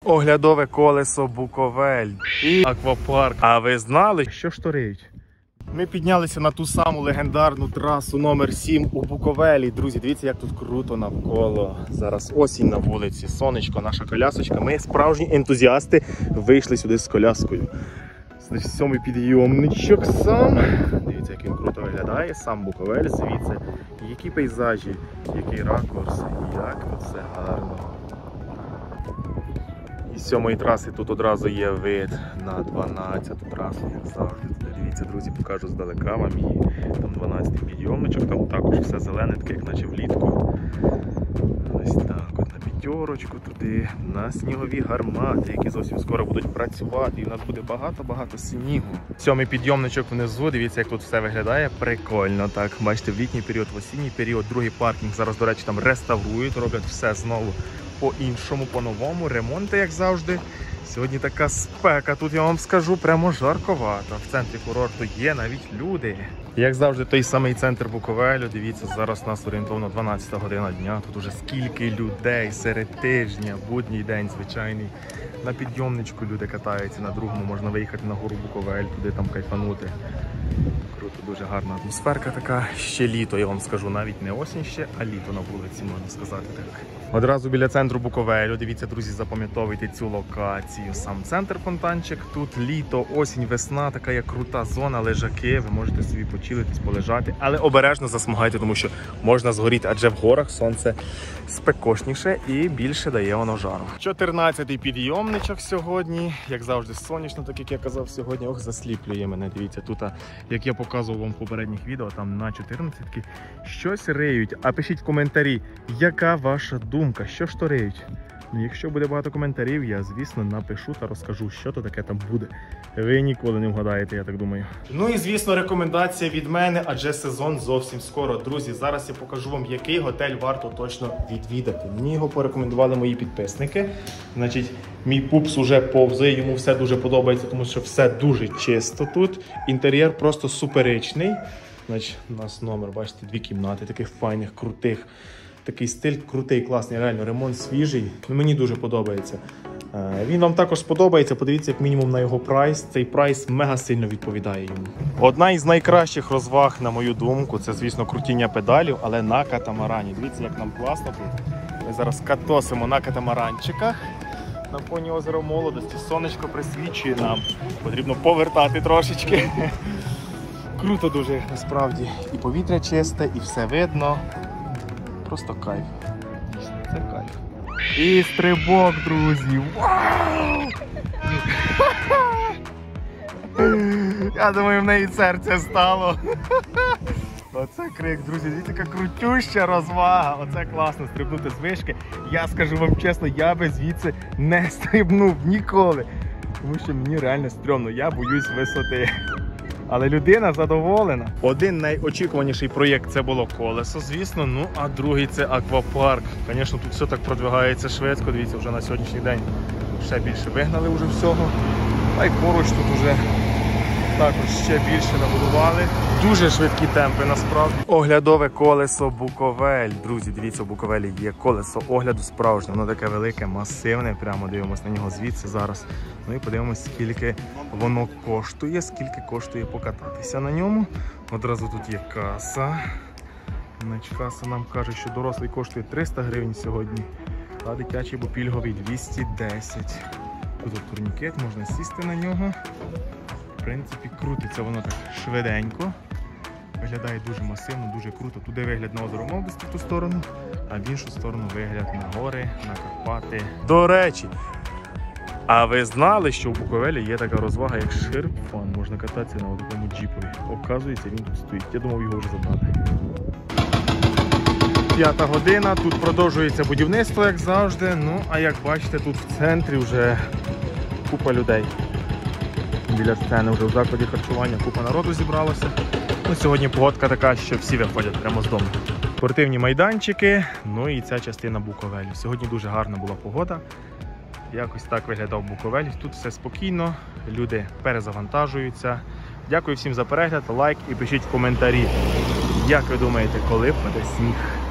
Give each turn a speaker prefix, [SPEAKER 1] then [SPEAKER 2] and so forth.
[SPEAKER 1] Оглядове колесо Буковель і аквапарк. А ви знали, що штореють? Ми піднялися на ту саму легендарну трасу номер 7 у Буковелі. Друзі, дивіться, як тут круто навколо. Зараз осінь на вулиці, сонечко, наша колясочка. Ми справжні ентузіасти вийшли сюди з коляскою. Значить, сьомий підйомничок сам. Дивіться, як він круто виглядає. Сам Буковель, звідси. Які пейзажі, який ракурс, як тут все гарно. З сьомої траси тут одразу є вид на 12-ту трасу, як завжди. Дивіться, друзі, покажу здалека вам її. Там 12-й підйомничок, там також все зелене, таке, як наче влітку. Ось так, от на п'ятерочку туди, на снігові гармати, які зовсім скоро будуть працювати. І в нас буде багато-багато снігу. Сьомий підйомничок внизу, дивіться, як тут все виглядає. Прикольно, так. Бачите, в літній період, в осінній період, другий паркінг. Зараз, до речі, там реставрують, роблять все знову по-іншому, по-новому, ремонти, як завжди. Сьогодні така спека, тут я вам скажу, прямо жарковато. В центрі курорту є навіть люди. Як завжди, той самий центр Буковелю. Дивіться, зараз у нас орієнтовно 12 година дня. Тут уже скільки людей серед тижня, будній день звичайний. На підйомничку люди катаються, на другому можна виїхати на гору Буковель, туди там кайфанути. Круто, дуже гарна атмосферка така. Ще літо, я вам скажу, навіть не осінь ще, а літо на вулиці, можна сказати так. Одразу біля центру Буковелю, дивіться, друзі, запам'ятовуйте цю локацію. Сам центр фонтанчик, тут літо, осінь, весна, така як крута зона, лежаки, ви можете собі почилитись, полежати, але обережно засмагайте, тому що можна згоріти, адже в горах сонце спекошніше і більше дає воно жару. 14-й підйомничок сьогодні, як завжди сонячно, так як я казав сьогодні, ох, засліплює мене, дивіться, тут, як я показував вам в попередніх відео, там на 14-ки щось риють, а пишіть в коментарі, яка ваша думка, що ж то риють. Ну, якщо буде багато коментарів, я, звісно, напишу та розкажу, що то таке там буде. Ви ніколи не вгадаєте, я так думаю. Ну і, звісно, рекомендація від мене, адже сезон зовсім скоро. Друзі, зараз я покажу вам, який готель варто точно відвідати. Мені його порекомендували мої підписники. Значить, мій пупс уже повзає, йому все дуже подобається, тому що все дуже чисто тут. Інтер'єр просто суперичний. Значить, у нас номер, бачите, 2 кімнати, таких файних, крутих. Такий стиль крутий, класний, реально, ремонт свіжий. Мені дуже подобається. Він вам також сподобається, подивіться як мінімум на його прайс. Цей прайс мега сильно відповідає йому. Одна із найкращих розваг, на мою думку, це, звісно, крутіння педалів, але на катамарані. Дивіться, як нам класно тут. Ми зараз катосимо на катамаранчиках. На фоні озера Молодості. Сонечко присвічує нам. Потрібно повертати трошечки. Круто дуже, насправді. І повітря чисте, і все видно. Просто кайф. Це кайф. І стрибок, друзі. Вау! Я думаю, в неї серце стало. Оце крик, друзі. Дивіться, яка крутюща розвага. Оце класно, стрибнути з вишки. Я скажу вам чесно, я би звідси не стрибнув ніколи. Тому що мені реально стрьомно, я боюсь висоти. Але людина задоволена. Один найочікуваніший проєкт це було колесо, звісно, ну а другий це аквапарк. Звісно, тут все так продвигається швидко, дивіться, вже на сьогоднішній день ще більше вигнали вже всього. А й поруч тут вже також ще більше набудували. Дуже швидкі темпи насправді. Оглядове колесо Буковель. Друзі, дивіться, у Буковелі є колесо огляду справжнє. Воно таке велике, масивне. Прямо дивимося на нього звідси зараз. Ну і подивимось, скільки воно коштує, скільки коштує покататися на ньому. Одразу тут є каса. Значить, каса нам каже, що дорослий коштує 300 гривень сьогодні, а дитячий, бо пільговий 210. Тут турнікет, можна сісти на нього. В принципі, крутиться воно так швиденько. Виглядає дуже масивно, дуже круто. Туди вигляд на озеро Молодості в ту сторону, а в іншу сторону вигляд на гори, на Карпати. До речі, а ви знали, що в Буковелі є така розвага, як шерп-фан? Можна кататися на такому джіпові. Оказується, він тут стоїть. Я думав, його вже забрали. 5 година, тут продовжується будівництво, як завжди. Ну, а як бачите, тут в центрі вже купа людей. Біля сцени вже в закладі харчування купа народу зібралося. Ну, сьогодні погодка така, що всі виходять прямо з дому. Спортивні майданчики, ну і ця частина Буковелю. Сьогодні дуже гарна була погода. Якось так виглядав Буковель. Тут все спокійно, люди перезавантажуються. Дякую всім за перегляд, лайк і пишіть в коментарі, як ви думаєте, коли впаде сніг.